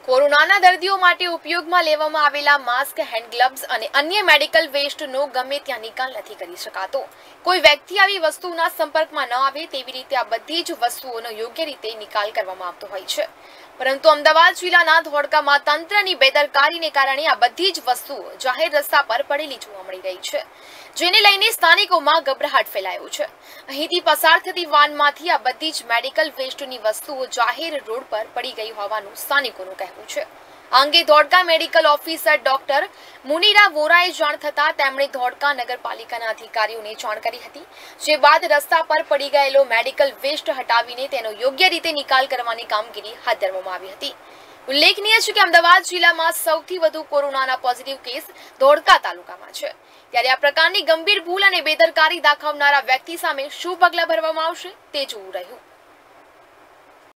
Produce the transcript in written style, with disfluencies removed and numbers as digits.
કોરોનાના દર્દીઓ માટે ઉપયોગમાં લેવામાં આવેલા માસ્ક, હેન્ડ ગ્લવ્સ અને અન્ય મેડિકલ વેસ્ટનો ગમે ત્યાં નિકાલ નથી કરી શકાતો। કોઈ વ્યક્તિ આવી વસ્તુના સંપર્કમાં ન આવે તેવી રીતે આ બધી જ વસ્તુઓનો યોગ્ય રીતે નિકાલ કરવામાં આવતો હોય છે, પરંતુ અમદાવાદ જિલ્લાના ધોળકામાં તંત્રની બેદરકારીને કારણે આ બધી જ વસ્તુઓ જાહેર રસ્તા પર પડેલી જોવા મળી રહી છે, જેને લઈને સ્થાનિકોમાં ગભરાટ ફેલાયો છે। અહીંથી પસાર થતી વાનમાંથી આ બધી જ મેડિકલ વેસ્ટની વસ્તુઓ જાહેર રોડ પર પડી ગઈ હોવાનું સ્થાનિકોનું કહેવું છે। આ અંગે Dholka medical officer doctor Munira વોરાએ જાણ થતાં તેમણે ધોળકા નગરપાલિકાના અધિકારીઓને જાણ કરી હતી, જે બાદ રસ્તા પર પડી ગયેલો મેડિકલ વેસ્ટ હટાવીને તેનો યોગ્ય રીતે નિકાલ કરવાની કામગીરી હાથ ધરવામાં આવી હતી। ઉલ્લેખનીય છે કે અમદાવાદ જિલ્લામાં સૌથી વધુ કોરોનાના પોઝિટિવ કેસ ધોળકા તાલુકામાં છે, ત્યારે આ પ્રકારની ગંભીર ભૂલ અને બેદરકારી દાખવનારા વ્યક્તિ સામે શું પગલાં ભરવામાં આવશે તે જોવું રહ્યું।